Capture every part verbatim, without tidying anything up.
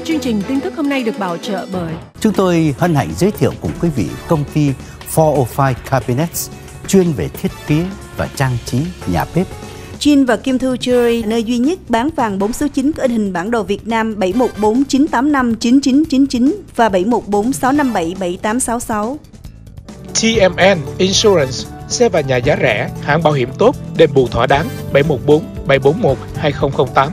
Chương trình tin tức hôm nay được bảo trợ bởi chúng tôi hân hạnh giới thiệu cùng quý vị công ty bốn không năm Cabinets, chuyên về thiết kế và trang trí nhà bếp. Chin và Kim Thu Jewelry, nơi duy nhất bán vàng bốn số chín có in hình bản đồ Việt Nam bảy một bốn chín tám năm chín chín chín chín và bảy một bốn sáu năm bảy bảy tám sáu sáu. tê em en Insurance, xe và nhà giá rẻ, hãng bảo hiểm tốt, đền bù thỏa đáng. Bảy một bốn bảy bốn một hai không không tám.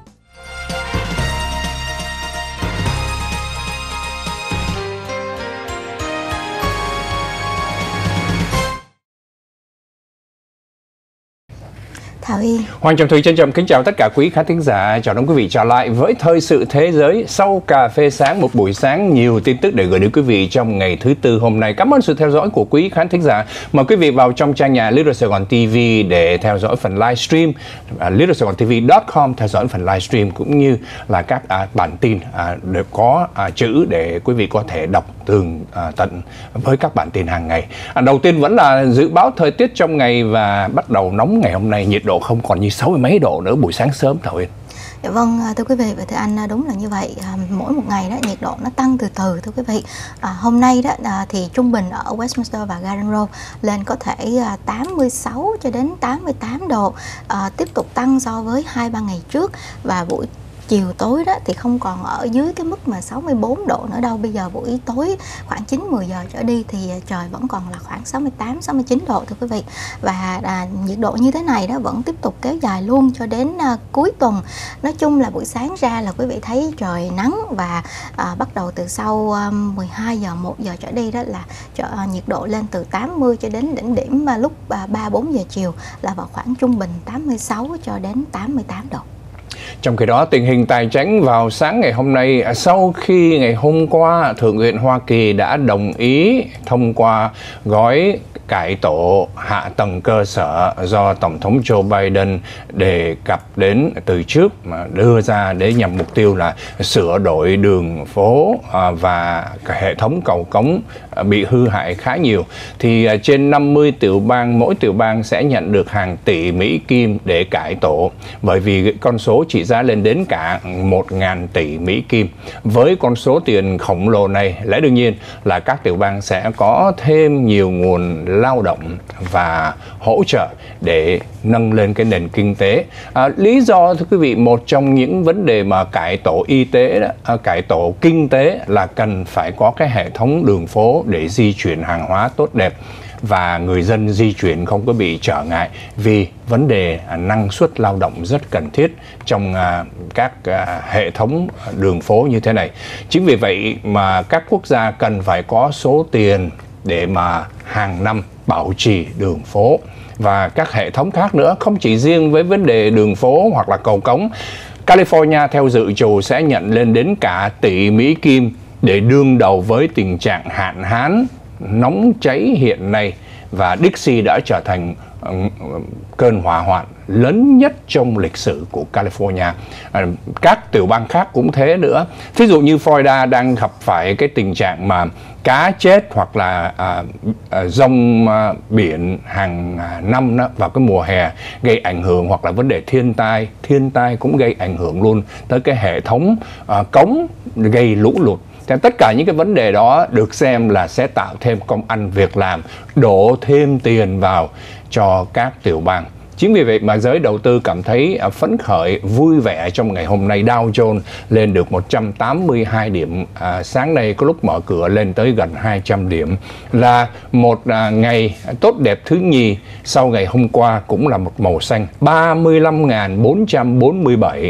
Thảo Yên. Hoàng Trọng Thủy trân trọng kính chào tất cả quý khán thính giả, chào đón quý vị trở lại với Thời sự Thế giới sau cà phê sáng, một buổi sáng nhiều tin tức để gửi đến quý vị trong ngày thứ Tư hôm nay. Cảm ơn sự theo dõi của quý khán thính giả. Mời quý vị vào trong trang nhà Little Sài Gòn ti vi để theo dõi phần livestream, uh, little sài gòn ti vi chấm com theo dõi phần livestream cũng như là các uh, bản tin uh, được có uh, chữ để quý vị có thể đọc tường uh, tận với các bản tin hàng ngày. Uh, đầu tiên vẫn là dự báo thời tiết trong ngày và bắt đầu nóng ngày hôm nay, nhiệt độ không còn như sáu mươi mấy độ nữa buổi sáng sớm Thảo Yên. Dạ vâng, thưa quý vị và thưa anh, đúng là như vậy. À, mỗi một ngày đó nhiệt độ nó tăng từ từ thưa quý vị. À, hôm nay đó à, thì trung bình ở Westminster và Garden Road lên có thể à, tám mươi sáu cho đến tám mươi tám độ, à, tiếp tục tăng so với hai ba ngày trước, và buổi chiều tối đó thì không còn ở dưới cái mức mà sáu mươi bốn độ nữa đâu. Bây giờ buổi tối khoảng chín mười giờ trở đi thì trời vẫn còn là khoảng sáu mươi tám sáu mươi chín độ thưa quý vị. Và à, nhiệt độ như thế này đó vẫn tiếp tục kéo dài luôn cho đến à, cuối tuần. Nói chung là buổi sáng ra là quý vị thấy trời nắng, và à, bắt đầu từ sau à, mười hai giờ một giờ trở đi đó là trời, à, nhiệt độ lên từ tám mươi cho đến đỉnh điểm à, lúc à, ba bốn giờ chiều là vào khoảng trung bình tám mươi sáu cho đến tám mươi tám độ. Trong khi đó, tình hình tài chính vào sáng ngày hôm nay, sau khi ngày hôm qua Thượng viện Hoa Kỳ đã đồng ý thông qua gói cải tổ hạ tầng cơ sở do Tổng thống Joe Biden đề cập đến từ trước, mà đưa ra để nhằm mục tiêu là sửa đổi đường phố và hệ thống cầu cống bị hư hại khá nhiều, thì trên năm mươi tiểu bang, mỗi tiểu bang sẽ nhận được hàng tỷ Mỹ Kim để cải tổ, bởi vì con số trị giá lên đến cả một nghìn tỷ Mỹ Kim. Với con số tiền khổng lồ này, lẽ đương nhiên là các tiểu bang sẽ có thêm nhiều nguồn lao động và hỗ trợ để nâng lên cái nền kinh tế. À, lý do thưa quý vị, một trong những vấn đề mà cải tổ y tế đó, à, cải tổ kinh tế là cần phải có cái hệ thống đường phố để di chuyển hàng hóa tốt đẹp và người dân di chuyển không có bị trở ngại, vì vấn đề năng suất lao động rất cần thiết trong uh, các uh, hệ thống đường phố như thế này. Chính vì vậy mà các quốc gia cần phải có số tiền để mà hàng năm bảo trì đường phố và các hệ thống khác nữa, không chỉ riêng với vấn đề đường phố hoặc là cầu cống. California theo dự trù sẽ nhận lên đến cả tỷ Mỹ Kim để đương đầu với tình trạng hạn hán nóng cháy hiện nay, và Dixie đã trở thành uh, cơn hỏa hoạn lớn nhất trong lịch sử của California. À, các tiểu bang khác cũng thế nữa. Ví dụ như Florida đang gặp phải cái tình trạng mà cá chết hoặc là à, à, rông à, biển hàng à, năm đó, vào cái mùa hè gây ảnh hưởng, hoặc là vấn đề thiên tai. Thiên tai cũng gây ảnh hưởng luôn tới cái hệ thống à, cống, gây lũ lụt. Tất cả những cái vấn đề đó được xem là sẽ tạo thêm công ăn việc làm, đổ thêm tiền vào cho các tiểu bang. Chính vì vậy mà giới đầu tư cảm thấy phấn khởi, vui vẻ trong ngày hôm nay. Dow Jones lên được một trăm tám mươi hai điểm, à, sáng nay có lúc mở cửa lên tới gần hai trăm điểm, là một à, ngày tốt đẹp thứ nhì sau ngày hôm qua cũng là một màu xanh, ba mươi lăm nghìn bốn trăm bốn mươi bảy.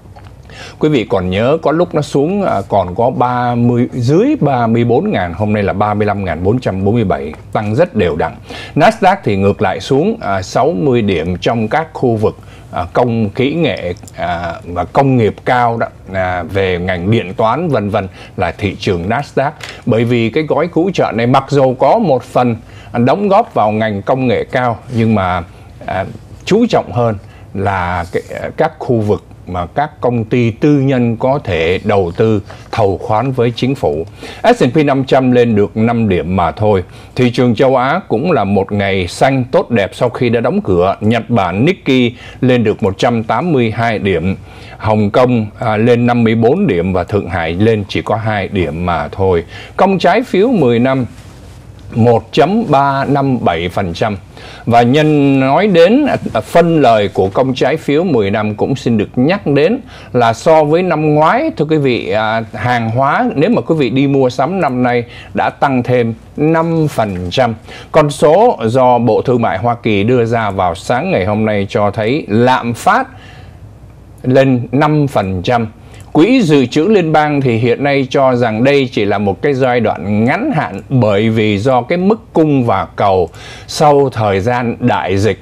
Quý vị còn nhớ có lúc nó xuống còn có ba mươi, dưới ba mươi bốn nghìn, hôm nay là ba mươi lăm nghìn bốn trăm bốn mươi bảy, tăng rất đều đặn. Nasdaq thì ngược lại xuống à, sáu mươi điểm trong các khu vực à, công kỹ nghệ à, và công nghiệp cao đó, à, về ngành điện toán vân vân là thị trường Nasdaq. Bởi vì cái gói cứu trợ này mặc dù có một phần đóng góp vào ngành công nghệ cao, nhưng mà à, chú trọng hơn là cái, các khu vực mà các công ty tư nhân có thể đầu tư thầu khoán với chính phủ. ét and pê năm trăm lên được năm điểm mà thôi. Thị trường châu Á cũng là một ngày xanh tốt đẹp sau khi đã đóng cửa. Nhật Bản Nikkei lên được một trăm tám mươi hai điểm, Hồng Kông à, lên năm mươi bốn điểm và Thượng Hải lên chỉ có hai điểm mà thôi. Công trái phiếu mười năm một phẩy ba năm bảy phần trăm. Và nhân nói đến phân lời của công trái phiếu mười năm cũng xin được nhắc đến là so với năm ngoái, thưa quý vị, à, hàng hóa nếu mà quý vị đi mua sắm năm nay đã tăng thêm năm phần trăm. Con số do Bộ Thương mại Hoa Kỳ đưa ra vào sáng ngày hôm nay cho thấy lạm phát lên năm phần trăm. Quỹ dự trữ liên bang thì hiện nay cho rằng đây chỉ là một cái giai đoạn ngắn hạn bởi vì do cái mức cung và cầu sau thời gian đại dịch.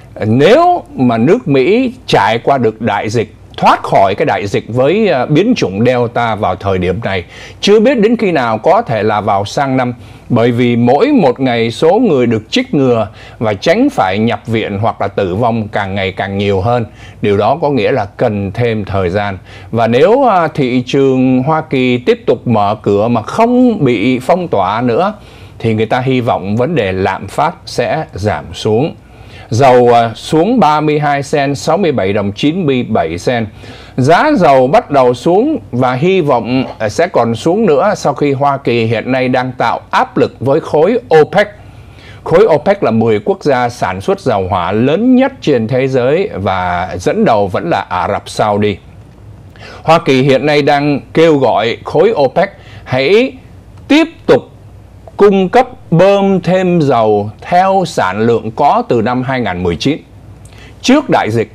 Nếu mà nước Mỹ trải qua được đại dịch, thoát khỏi cái đại dịch với biến chủng Delta vào thời điểm này, chưa biết đến khi nào, có thể là vào sang năm, bởi vì mỗi một ngày số người được chích ngừa và tránh phải nhập viện hoặc là tử vong càng ngày càng nhiều hơn. Điều đó có nghĩa là cần thêm thời gian. Và nếu thị trường Hoa Kỳ tiếp tục mở cửa mà không bị phong tỏa nữa thì người ta hy vọng vấn đề lạm phát sẽ giảm xuống. Dầu xuống ba mươi hai cent, sáu mươi bảy đồng chín mươi bảy cent. Giá dầu bắt đầu xuống và hy vọng sẽ còn xuống nữa sau khi Hoa Kỳ hiện nay đang tạo áp lực với khối OPEC. Khối OPEC là mười quốc gia sản xuất dầu hỏa lớn nhất trên thế giới và dẫn đầu vẫn là Ả Rập Saudi. Hoa Kỳ hiện nay đang kêu gọi khối OPEC hãy tiếp tục cung cấp bơm thêm dầu theo sản lượng có từ năm hai nghìn không trăm mười chín, trước đại dịch.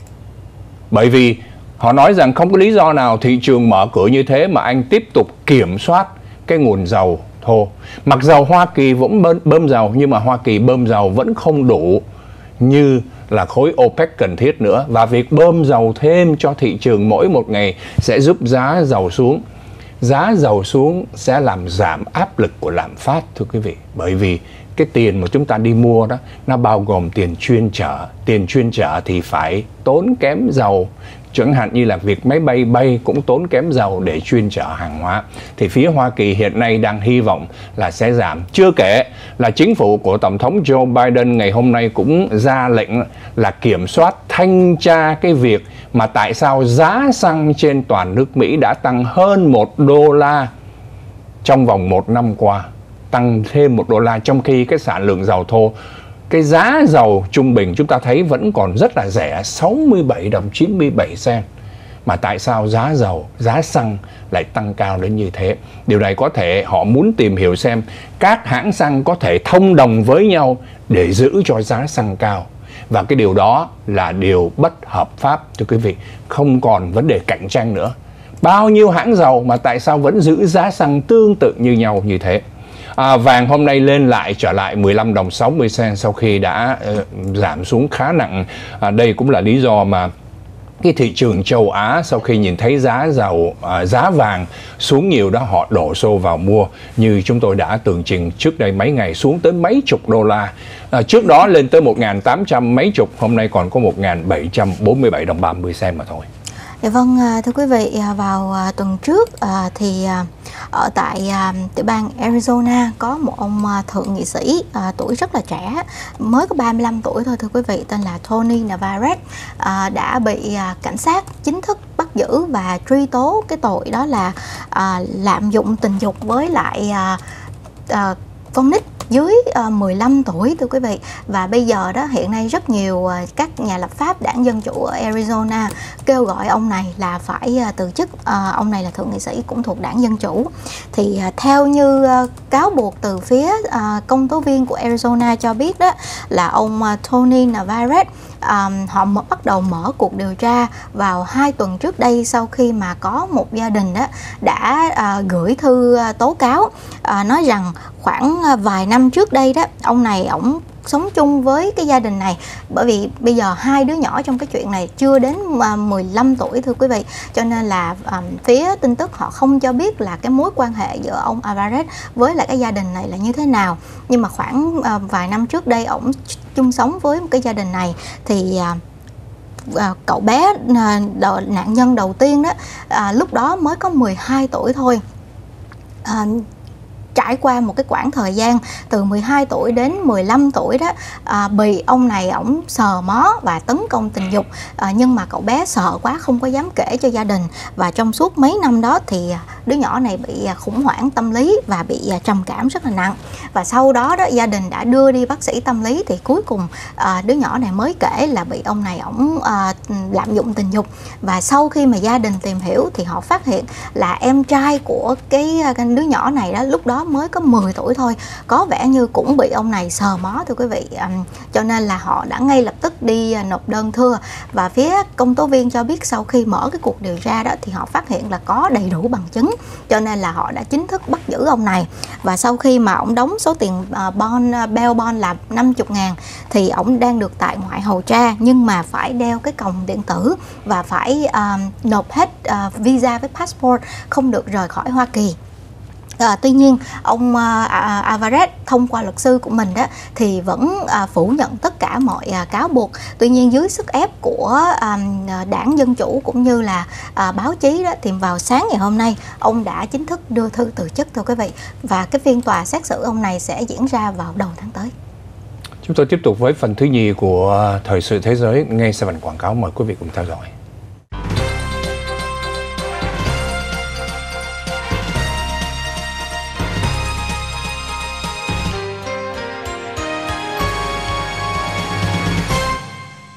Bởi vì họ nói rằng không có lý do nào thị trường mở cửa như thế mà anh tiếp tục kiểm soát cái nguồn dầu thô. Mặc dầu Hoa Kỳ vẫn bơm, bơm dầu, nhưng mà Hoa Kỳ bơm dầu vẫn không đủ như là khối OPEC cần thiết nữa. Và việc bơm dầu thêm cho thị trường mỗi một ngày sẽ giúp giá dầu xuống. Giá dầu xuống sẽ làm giảm áp lực của lạm phát, thưa quý vị. Bởi vì cái tiền mà chúng ta đi mua đó, nó bao gồm tiền chuyên chở. Tiền chuyên chở thì phải tốn kém dầu. Chẳng hạn như là việc máy bay bay cũng tốn kém dầu để chuyên chở hàng hóa. Thì phía Hoa Kỳ hiện nay đang hy vọng là sẽ giảm. Chưa kể là chính phủ của Tổng thống Joe Biden ngày hôm nay cũng ra lệnh là kiểm soát, thanh tra cái việc mà tại sao giá xăng trên toàn nước Mỹ đã tăng hơn một đô la trong vòng một năm qua. Tăng thêm một đô la trong khi cái sản lượng dầu thô, cái giá dầu trung bình chúng ta thấy vẫn còn rất là rẻ, sáu mươi bảy đồng chín mươi bảy cent. Mà tại sao giá dầu, giá xăng lại tăng cao đến như thế? Điều này có thể họ muốn tìm hiểu xem các hãng xăng có thể thông đồng với nhau để giữ cho giá xăng cao. Và cái điều đó là điều bất hợp pháp, thưa quý vị. Không còn vấn đề cạnh tranh nữa. Bao nhiêu hãng dầu mà tại sao vẫn giữ giá xăng tương tự như nhau như thế? À, vàng hôm nay lên lại trở lại mười lăm đồng sáu mươi cent sau khi đã uh, giảm xuống khá nặng. À, đây cũng là lý do mà cái thị trường châu Á sau khi nhìn thấy giá dầu, à, giá vàng xuống nhiều đó, họ đổ xô vào mua. Như chúng tôi đã tường trình trước đây mấy ngày, xuống tới mấy chục đô la. À, trước đó lên tới một nghìn tám trăm mấy chục, hôm nay còn có một nghìn bảy trăm bốn mươi bảy đồng ba mươi cent mà thôi. Dạ vâng, thưa quý vị, vào tuần trước thì ở tại tiểu bang Arizona có một ông thượng nghị sĩ tuổi rất là trẻ, mới có ba mươi lăm tuổi thôi thưa quý vị, tên là Tony Navarrete, đã bị cảnh sát chính thức bắt giữ và truy tố cái tội đó là lạm dụng tình dục với lại con nít dưới uh, mười lăm tuổi thưa quý vị. Và bây giờ đó hiện nay rất nhiều uh, các nhà lập pháp đảng Dân Chủ ở Arizona kêu gọi ông này là phải uh, từ chức. uh, Ông này là thượng nghị sĩ cũng thuộc đảng Dân Chủ. Thì uh, theo như uh, cáo buộc từ phía uh, công tố viên của Arizona cho biết đó là ông uh, Tony Navarrete Um, họ bắt đầu mở cuộc điều tra vào hai tuần trước đây, sau khi mà có một gia đình đó đã uh, gửi thư uh, tố cáo, uh, nói rằng khoảng uh, vài năm trước đây đó, ông này ổng sống chung với cái gia đình này, bởi vì bây giờ hai đứa nhỏ trong cái chuyện này chưa đến mười lăm tuổi thưa quý vị, cho nên là um, phía tin tức họ không cho biết là cái mối quan hệ giữa ông Navarrete với lại cái gia đình này là như thế nào. Nhưng mà khoảng uh, vài năm trước đây ổng chung sống với một cái gia đình này thì uh, à, cậu bé à, đò, nạn nhân đầu tiên đó à, lúc đó mới có mười hai tuổi thôi. À, trải qua một cái quãng thời gian từ mười hai tuổi đến mười lăm tuổi đó, à, bị ông này ổng sờ mó và tấn công tình dục, à, nhưng mà cậu bé sợ quá không có dám kể cho gia đình, và trong suốt mấy năm đó thì đứa nhỏ này bị khủng hoảng tâm lý và bị trầm cảm rất là nặng. Và sau đó đó gia đình đã đưa đi bác sĩ tâm lý, thì cuối cùng à, đứa nhỏ này mới kể là bị ông này ổng à, lạm dụng tình dục. Và sau khi mà gia đình tìm hiểu thì họ phát hiện là em trai của cái, cái đứa nhỏ này đó lúc đó mới có mười tuổi thôi, có vẻ như cũng bị ông này sờ mó thưa quý vị. À, cho nên là họ đã ngay lập tức đi à, nộp đơn thưa, và phía công tố viên cho biết sau khi mở cái cuộc điều tra đó thì họ phát hiện là có đầy đủ bằng chứng, cho nên là họ đã chính thức bắt giữ ông này. Và sau khi mà ông đóng số tiền uh, bond, uh, bail bond là năm mươi ngàn thì ông đang được tại ngoại hầu tra, nhưng mà phải đeo cái còng điện tử và phải uh, nộp hết uh, visa với passport, không được rời khỏi Hoa Kỳ. À, tuy nhiên ông uh, Alvarez thông qua luật sư của mình đó thì vẫn uh, phủ nhận tất cả mọi uh, cáo buộc. Tuy nhiên dưới sức ép của um, đảng Dân Chủ cũng như là uh, báo chí đó, thì vào sáng ngày hôm nay ông đã chính thức đưa thư từ chức thưa quý vị, và cái phiên tòa xét xử ông này sẽ diễn ra vào đầu tháng tới. Chúng tôi tiếp tục với phần thứ nhì của Thời sự Thế giới ngay sau phần quảng cáo, mời quý vị cùng theo dõi.